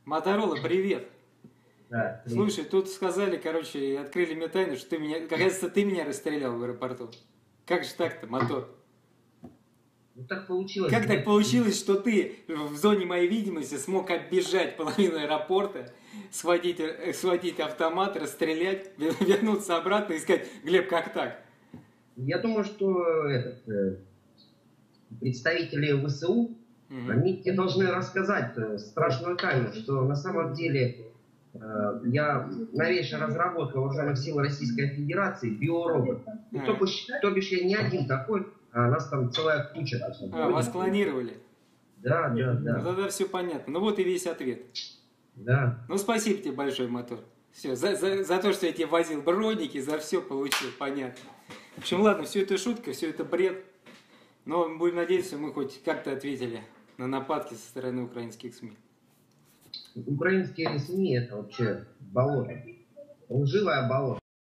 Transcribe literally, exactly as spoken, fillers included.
Моторола, привет. Да, привет. Слушай, тут сказали, короче, открыли мне тайну, что ты меня, кажется, ты меня расстрелял в аэропорту. Как же так-то, мотор? Ну так получилось, Как так Глеб. получилось, что ты в зоне моей видимости смог оббежать половину аэропорта, схватить, э, схватить автомат, расстрелять, вернуться обратно и сказать, Глеб, как так? Я думаю, что этот, э, представители ВСУ, Мгм. они тебе должны рассказать э, страшную тайну, что на самом деле э, я новейшая разработка вооруженных сил Российской Федерации биоробот. И то А, бишь, то бишь я не один такой, а нас там целая куча. а, вас клонировали. Да, да, Ну да, тогда все понятно. Ну вот и весь ответ. да. Ну спасибо тебе большой, мотор. Все, за, за, за то, что я тебе возил броники, за все получил, понятно. В общем, ладно, все это шутка, все это бред. Но будем надеяться, мы хоть как-то ответили на нападки со стороны украинских СМИ. Украинские СМИ это вообще болото. Лживое болото.